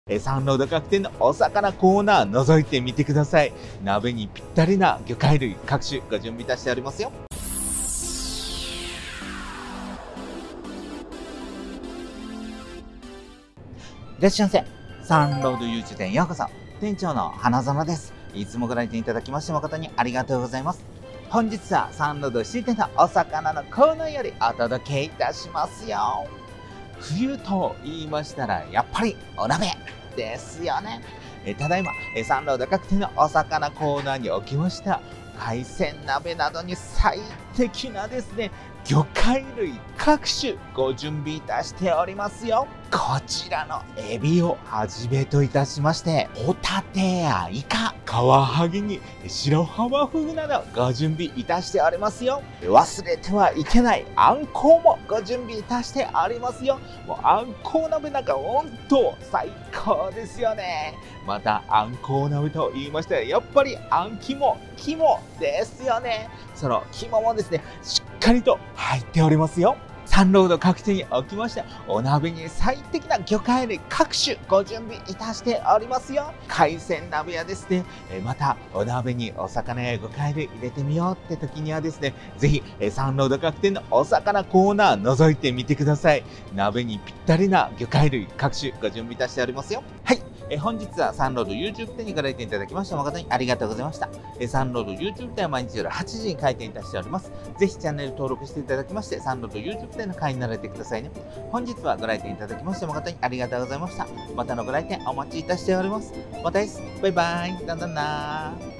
サンロード各店のお魚コーナー覗いてみてください。鍋にぴったりな魚介類各種ご準備いたしておりますよ。いらっしゃいませ。サンロード YouTube 店へようこそ。店長の花園です。いつもご来店いただきまして誠にありがとうございます。本日はサンロード新店のお魚のコーナーよりお届けいたしますよ。冬と言いましたらやっぱりお鍋ですよね。ただいまサンロード各店のお魚コーナーにおきました海鮮鍋などに最適なですね、魚介類各種ご準備いたしておりますよ。こちらのエビをはじめといたしまして、ホタテやイカ、カワハギに白浜フグなどご準備いたしておりますよ。忘れてはいけないあんこうもご準備いたしておりますよ。もうあんこう鍋なんかほんと最高ですよね。またあんこう鍋と言いまして、やっぱりあん肝ですよね。その肝もですね、しっかりと入っておりますよ。サンロード各店におきまして、お鍋に最適な魚介類各種ご準備いたしておりますよ。海鮮鍋やですね、またお鍋にお魚や魚介類入れてみようって時にはですね、ぜひサンロード各店のお魚コーナー覗いてみてください。鍋にぴったりな魚介類各種ご準備いたしておりますよ。はい。本日はサンロード YouTube 店にご来店いただきまして誠にありがとうございました。サンロード YouTube 店は毎日夜8時に開店いたしております。ぜひチャンネル登録していただきまして、サンロード YouTube 店の会員になられてくださいね。本日はご来店いただきまして誠にありがとうございました。またのご来店お待ちいたしております。またです。バイバイ。だんだんなー。